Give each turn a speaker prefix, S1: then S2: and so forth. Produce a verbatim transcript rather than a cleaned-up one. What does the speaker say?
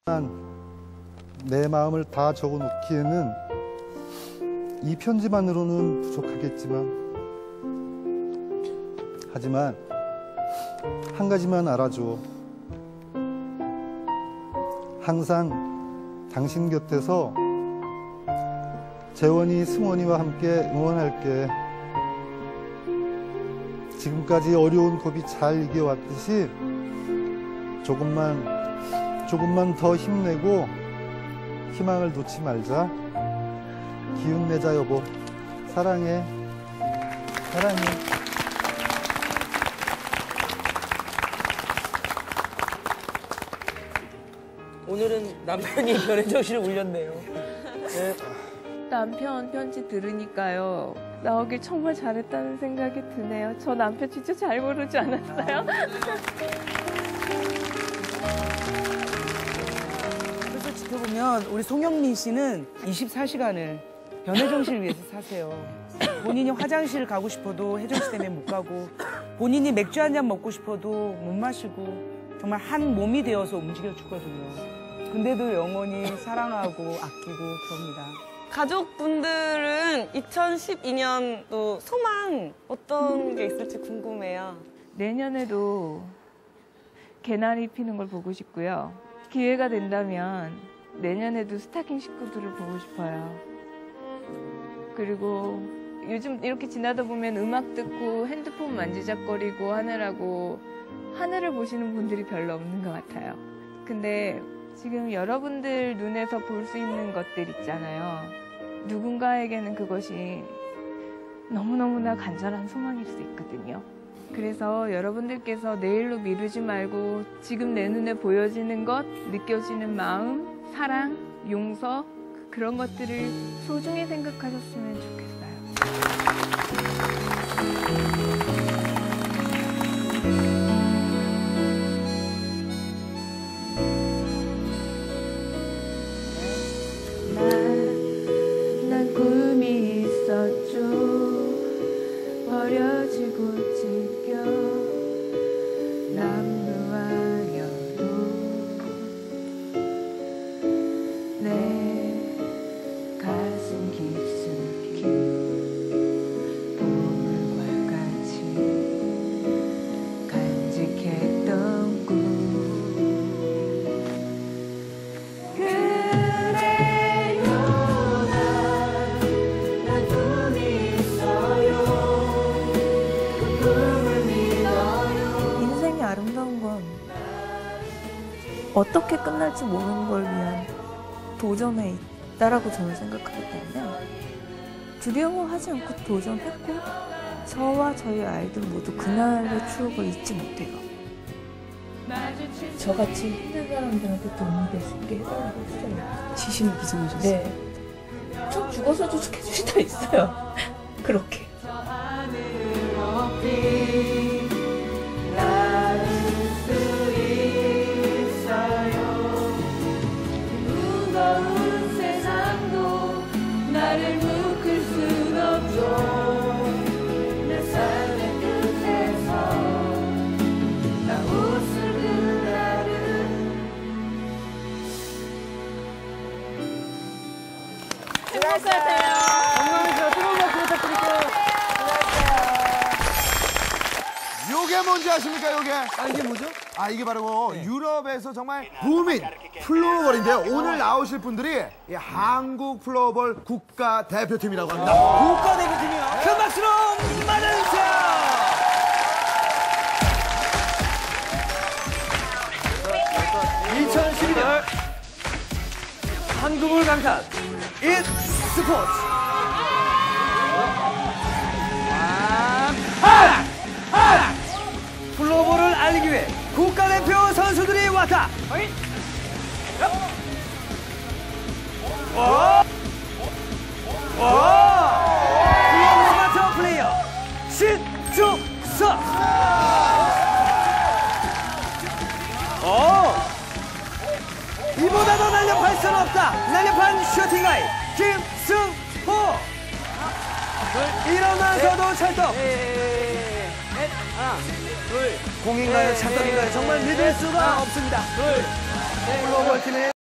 S1: 내 마음을 다 적어놓기에는 이 편지만으로는 부족하겠지만, 하지만 한 가지만 알아줘. 항상 당신 곁에서 재원이, 승원이와 함께 응원할게. 지금까지 어려운 고비 잘 이겨왔듯이 조금만 조금만 더 힘내고 희망을 놓지 말자. 기운 내자 여보. 사랑해. 사랑해.
S2: 오늘은 남편이 변의 정신을 울렸네요. 네.
S3: 남편 편지 들으니까요, 나오길 정말 잘했다는 생각이 드네요. 저 남편 진짜 잘 모르지 않았어요?
S4: 그래서 지켜보면 우리 송영민 씨는 이십사 시간을 변혜정 씨를 위해서 사세요. 본인이 화장실 가고 싶어도 혜정 씨 때문에 못 가고, 본인이 맥주 한 잔 먹고 싶어도 못 마시고, 정말 한 몸이 되어서 움직여 주거든요. 근데도 영원히 사랑하고 아끼고 그럽니다.
S5: 가족분들은 이천십이 년도 소망 어떤 게 있을지 궁금해요.
S3: 내년에도 개나리 피는 걸 보고 싶고요. 기회가 된다면 내년에도 스타킹 식구들을 보고 싶어요. 그리고 요즘 이렇게 지나다 보면 음악 듣고 핸드폰 만지작거리고 하느라고 하늘을 보시는 분들이 별로 없는 것 같아요. 근데 지금 여러분들 눈에서 볼 수 있는 것들 있잖아요. 누군가에게는 그것이 너무너무나 간절한 소망일 수 있거든요. 그래서 여러분들께서 내일로 미루지 말고 지금 내 눈에 보여지는 것, 느껴지는 마음, 사랑, 용서, 그런 것들을 소중히 생각하셨으면 좋겠어요. 꿈이 있었죠. 버려지고 찢겨 남루하여도 내 가슴 깊숙이 보물과같이 간직했던 꿈.
S6: 아름다운 건 어떻게 끝날지 모르는 걸 위한 도전에 있다라고 저는 생각하기 때문에 두려워하지 않고 도전했고, 저와 저희 아이들 모두 그날의 추억을 잊지 못해요. 저같이 힘든 사람들한테 도움이 될 수 있게 해달라고 했어요.
S4: 시신을 기증하셨어요?
S6: 네. 전 죽어서도 스케줄이 다 있어요. 그렇게.
S3: 나를 묶을 순 없죠. 내 삶의 끝에서 나 웃을 그날은.
S5: 수고하셨어요.
S2: 건강해서 뜨거운 박수 부탁드릴게요.
S7: 요게 뭔지 아십니까, 요게?
S2: 아, 이게 뭐죠?
S7: 아, 이게 바로 유럽에서 정말 붐인 플로어볼인데요. 오늘 나오실 분들이 이 한국 플로어볼 국가대표팀이라고 합니다.
S2: 국가대표팀이요. 큰 박수로 맞아주세요. 이천십이 년 한국을 강타한 잇 스포츠. 하나! 하나! 플로어볼을 알리기 위해 국가대표 선수들이 왔다. 오! 오! 스마트 플레이어 신중석. 오! 이보다 더 날렵할 수는 없다. 날렵한 슈팅 가이 김승호. 일어나서도 찰떡. 하나, 둘. 공인가요? 찰떡인가요? 정말 믿을 수가 없습니다. 둘. 플로어볼 팀의